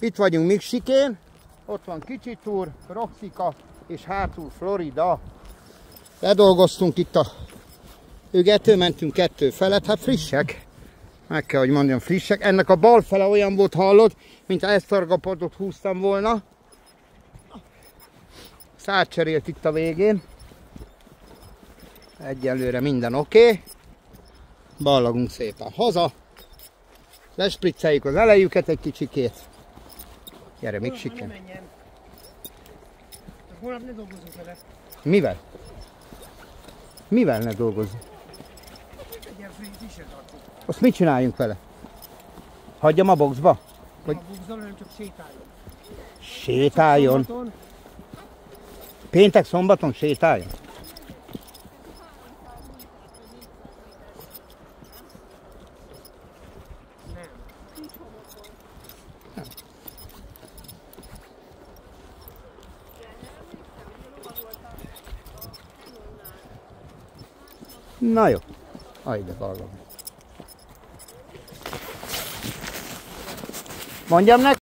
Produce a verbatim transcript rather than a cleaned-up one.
Itt vagyunk Miksikén, ott van Kicsi-túr, Roxika és hátul Florida. Ledolgoztunk itt a ügető, mentünk kettő felett, hát frissek. Meg kell, hogy mondjam, frissek. Ennek a bal fele olyan volt, hallod, mint esztargapadot húztam volna. Szárcserélt itt a végén. Egyelőre minden oké. Okay. Ballagunk szépen haza. Lespricceljük az elejüket egy kicsikét. Gyere, Miksiken. Holnap ne dolgozzunk vele. Mivel? Mivel ne dolgozzunk? Egy ilyen frissre tartunk. Azt mit csináljunk vele? Hagyjam a boxba? Vagy... A boxban, hanem csak sétáljon. Sétáljon? Szombaton. Péntek, szombaton sétáljon? Nem. Na jó. Ajde, ballom. Mondjam neki?